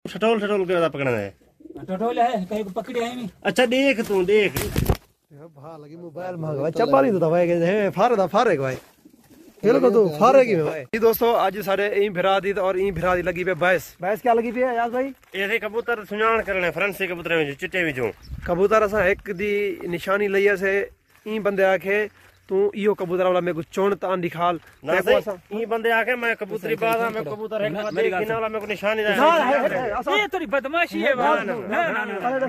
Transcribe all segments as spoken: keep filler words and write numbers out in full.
टटोल टटोल के पकड़ना है। टटोल है कहीं को पकड़े है नहीं। अच्छा देख तू देख भा लगी मोबाइल मांग भाई चप्पा नहीं तो भाई है फारे दा फारे भाई ये लोग तो फारे की भाई जी दोस्तों आज सारे ई फिरा दी और ई फिरा दी लगी पे बहस बहस क्या लगी पे याद भाई ऐसे कबूतर सुनान करने फ्रांसी कबूतर में चिट्टे विचों कबूतर असा एक दी निशानी लई से ई बंदे आखे तू इयो कबूतर वाला मैं कुछ चोण तान दिखाल ना ई बंदे आके मैं कबूतरी बादा मैं कबूतर है बात देखने वाला मैं को निशानी दे ये तेरी बदमाशी है ना ना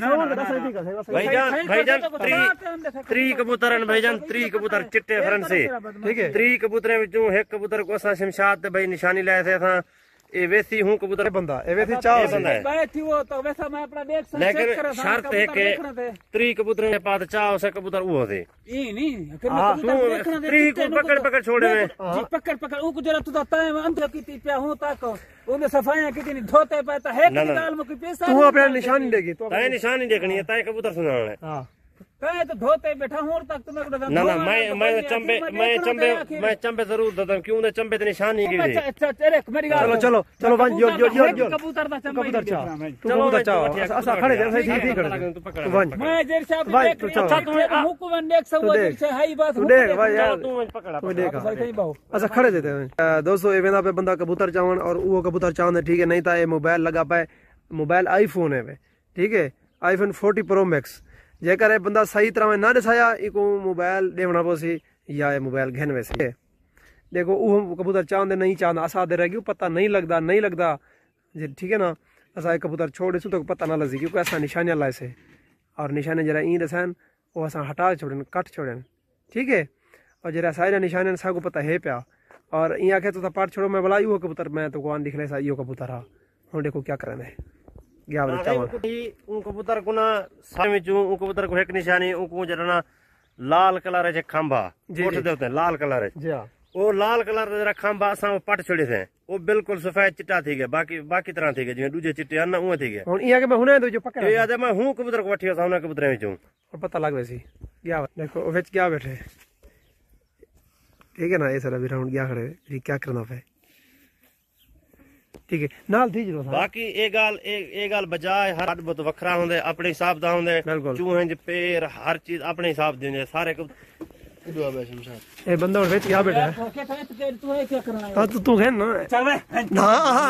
ना भाईजान भाईजान त्री त्री कबूतर भाईजान त्री कबूतर चिट्टे फ्रांसी ठीक है त्री कबूतर विचों एक कबूतर को असा शमशाद भाई निशानी लाए थे था ए वैसी हूं कबूतर बंदा ए वैसी चाव बंदा है भाई थी वो तो वैसा मैं अपना देख सकता लेकिन शर्त है कि त्री कबूतर के पास चाव से कबूतर वो थे ई नहीं फिर मैं त्री को पकड़ पकड़ छोड़े में जी पकड़ पकड़ उनको जरा तू तो मैं अंत की पे हूं तक उन्हें सफाइयां कितनी धोते पे तो है कि गाल में कोई पैसा तू अपना निशानी देगी तो ताए निशानी देखनी है ताए कबूतर सुनाना है हां कहे तो धोते बैठा हूं तक तुम्हें को ना ना मैं मैं चंबे मैं चंबे मैं चंबे जरूर देता हूं क्यों ने चंबे ते निशानी की अच्छा अच्छा तेरे मेरी गाल चलो चलो चलो भाई जो जो जो जो कबूतर दा चंबे कबूतर चाव तू कबूतर चाव ऐसा खड़े जैसे ठीक ठीक खड़े तू पकड़ मैं जेर साहब भाई देख अच्छा तू हुकुम देख सब वो से हाई बात तू देख भाई यार तू पकड़ा तू देख अच्छा खड़े देते हैं दोस्तों ए वेंदा पे बंदा कबूतर चावन और वो कबूतर चावन ठीक है नहीं था ये मोबाइल लगा पाए मोबाइल आईफोन है ठीक है आईफोन फोर्टी प्रो मैक्स जेकर बंदा सही तरह में ना दिखाया इको मोबाइल देवना पोसी या मोबाइल घेन वैसे देखो वो कबूतर चांद नहीं चांद असा दे रहेगी पता नहीं लगता नहीं लगता ठीक है ना असा कबूतर छोड़े सु तो पता ना लगी क्योंकि ऐसा निशानियाँ लाए से और निशाने जरा ई दसन वो असा हटा छोड़न कट छोड़न ठीक है और जरा सारे निशाने सा को पता है प्या और ई आखे तो पाठ छोड़ो मैं बोला यो कबूतर मैं तो कौन दिखले सा यो कबूतर हा हम देखो क्या करना है गया उन कबूतर को ना सामे जो उन कबूतर को एक निशानी उनको जरा लाल कलर है खंभा उठ देते हैं लाल कलर है वो लाल कलर जरा खंभा असा पट छोड़े थे वो बिल्कुल सफेद चिट्टा थी गया बाकी बाकी तरह थी गया जिवें दूजे चिट्टे आना उहे थी गया हुन इया के मैं हुने दो जो पकड़ याद है मैं हूं कबूतर को वठियो सामने कबूतर में जो और पता लग वैसी गया देखो वेच क्या बैठे ठीक है ना ये सारा भी राउंड गया खड़े क्या करना है ठीक है नाल थी जरो बाकी ए गाल ए ए गाल बजाय हर बहुत वखरा होंदे अपने हिसाब दा होंदे चूहे ज पैर हर चीज अपने हिसाब देंदे सारे को ए बंदा वेच क्या बैठा है तू है क्या करना है हां तो तू है ना चल बे ना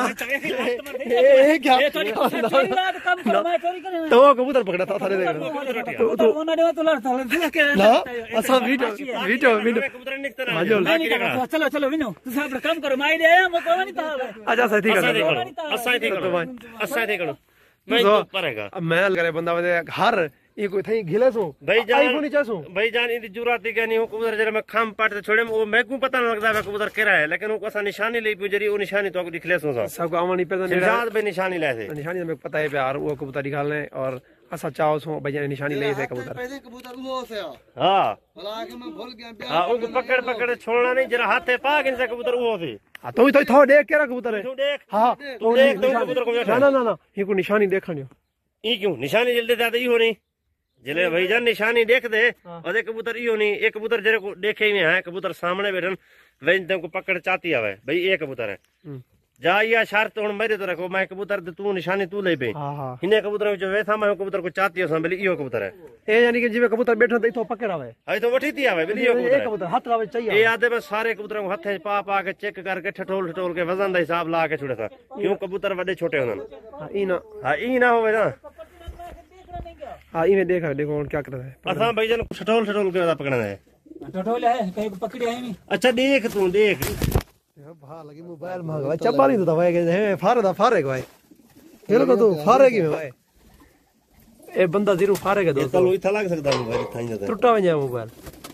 ए क्या ये तो चोरी रात काम कर मैं चोरी करे तो कबूतर पकड़ा था थारे देख तो तो उन्होंने तो लड़ता है ना असा वीडियो वीडियो वीडियो कबूतर निकता ना चलो चलो विनो तू अपना काम करो मैं आया मैं को नहीं था अच्छा सही ठीक है असा ठीक करो असा ठीक करो मैं तो परेगा अब मैं करे बंदा हर ये कोई थई घिले सो भाई जान आईफोन ही चासो भाई जान इदी जुरात के नहीं हो कबूतर जरा मैं खाम पाट से छोड़े वो मैं को पता ना लगदा है कबूतर केरा है लेकिन वो असा निशानी ले जरी वो निशानी तो दिखले सो सब आवानी पे निशान पे निशानी ले से निशानी में पता है प्यार वो कबूतर निकालने और असा चाव सो भाई निशानी ले से कबूतर पहले कबूतर वो से हां भला के मैं भूल गया हां उनको पकड़ पकड़ छोड़ना नहीं जरा हाथे पा के कबूतर वो थे हां तो तो थो देख केरा कबूतर है तू देख हां तू देख तो कबूतर को ना ना ना ये को निशानी देखनियो ई क्यों निशानी जल्दी ज्यादा ई हो नहीं जिले भाई जान निशानी देख दे और एक कबूतर इहो नहीं एक कबूतर जरे को देखे ही है कबूतर सामने बैठन वही तुमको पकड़ चाहती आवे भाई एक कबूतर है जा या शर्त हुन मेरे तो रखो मैं कबूतर तू निशानी तू ले पे हां हां इने कबूतर जो वे था मैं कबूतर को चाहती हूं भले इहो कबूतर है ए यानी कि जिवे कबूतर बैठो तो इथो पकड़ आवे हई तो वठी थी आवे भले इहो कबूतर एक कबूतर हाथ लावे चाहिए ए आदे में सारे कबूतरों को हाथे पा पा के चेक करके ठठोल ठठोल के वजन दा हिसाब ला के छोड़े था क्यों कबूतर बड़े छोटे होन हां ई ना हां ई ना होवे ना हां इमे देखा देखो और क्या कर रहा है असा भाई जान ठठोल ठठोल के पकड़ना है टटोल है कहीं को पकड़े है नहीं अच्छा देख तू देख भा लगी मोबाइल मांग भाई चप्पा नहीं तो भाई है फारे दा फारे भाई ये लोग तो फारे की भाई ए बंदा जीरो फारे के दोस्त चलो इथा लग सकदा मोबाइल थाई जाता टूटा हो जाए मोबाइल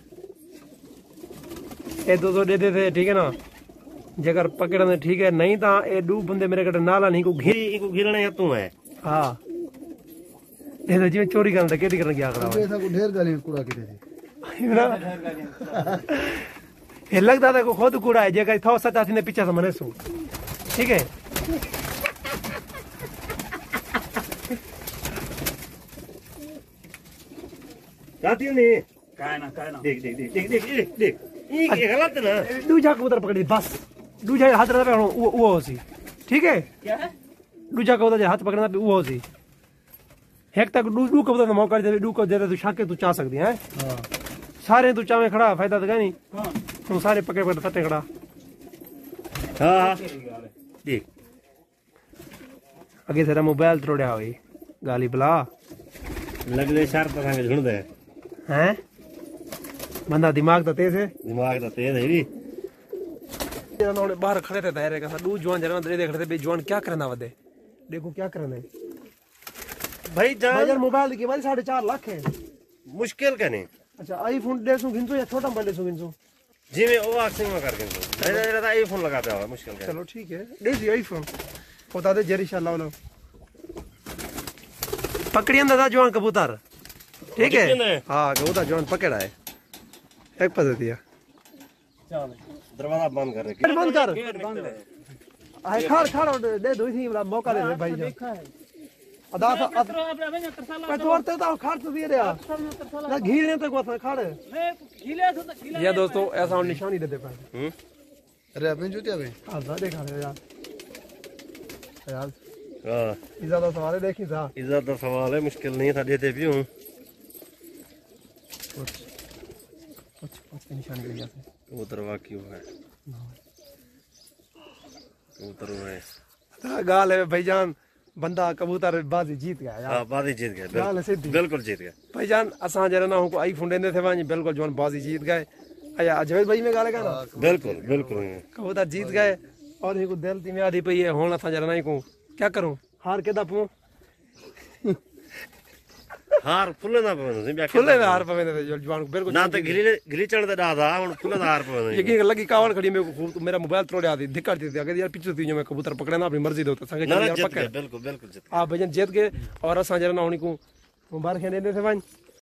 ए दो दो दे दे थे ठीक है ना जगर पकड़ने ठीक है नहीं ता ए दो बंदे मेरे कटे नाला नहीं को घी इको घिरने तू है हां ए तो जी चोरी करन केटी करन गया करा ऐसा को ढेर गाली कूड़ा की थी ये लगता था को खुद कूड़ा है जगह थो सता थी ने पीछे से मने सु ठीक है जाती नहीं काय ना काय ना देख देख देख देख देख देख ये गलत ना दूजा कबूतर पकड़ी बस दूजा हाथ रहा वो वो सी ठीक है क्या है दूजा कबूतर जे हाथ पकड़ना पे वो सी एक तक दू दू कबूतर दा मौका दे दू को दे तू शाके तू चा सकदी है हां सारे तू चावे खड़ा फायदा तो नहीं हां तू सारे पकड़ पकड़ सटे खड़ा हां ठीक आगे तेरा मोबाइल तोड़या हुई गाली बुला लगले शर्त संग झुंडदे हैं बंदा दिमाग तो तेज है दिमाग तो तेज है भी उन्होंने बाहर खड़े थे दायरे का दू जवान जरा दे देख रहे थे जवान क्या करना वदे देखो क्या करना है भाई जान यार मोबाइल की कीमत साढ़े चार लाख है मुश्किल का नहीं अच्छा आईफोन दे सो गिनसो या छोटा मोबाइल सो गिनसो जी में वो आक्सिंग में करके तो मेरा मेरा आईफोन लगाता है मुश्किल का चलो ठीक है दे दी आईफोन बता दे जरी इंशाल्लाह लो पकड़ी अंदा जवान कबूतर ठीक है हां कबूतर जवान पकड़ा है एक पता दिया चल दरवाजा बंद कर रखे बंद कर बंद है आए खाड़ खाड़ दे दो इसी वाला मौका दे भाई जो अदा मैं तोड़ते तो खाड़ तो दे रहा ना घीले तक वो खाड़ घीले तो घीले ये दोस्तों ऐसा निशानी देते पाए हम्म अरे अबे जूते अबे हां देखा रे यार यार हां इज्जत का सवाल है देखी था इज्जत का सवाल है मुश्किल नहीं था देते भी हूं कुछ कुछ कुछ निशानी लग गया कबूतर वाकई हुआ है कबूतर हुआ है गाल है भाईजान बंदा कबूतर बाजी जीत गया यार हां बाजी जीत गए गाल बिल्कुल सीधी बिल्कुल जीत गए भाईजान असा जरा ना को आईफोन देने थे वहां बिल्कुल जवान बाजी जीत गए अया अजमेर भाई में गाले का ना बिल्कुल बिल्कुल कबूतर जीत गए और इनको दिल ती में आधी पई है होना था जरा ना को क्या करूं हार के दा पू हार फुल्ले ना पवन से फुल्ले में हार पवे ने जवान को बिल्कुल ना तो गिली गिली चढ़ दे दादा हुन फुल्ले हार पवन यकीन लगी कावड़ खड़ी मेरे को खूब मेरा मोबाइल तोड़ आती धिक्कार थी अगर यार पीछे थी जो मैं कबूतर पकड़े ना अपनी मर्जी दो तो संगे ना यार जीत पकड़ गए बिल्कुल बिल्कुल जीत आप भजन जीत गए और असा जरा ना को मुबारक देने थे वन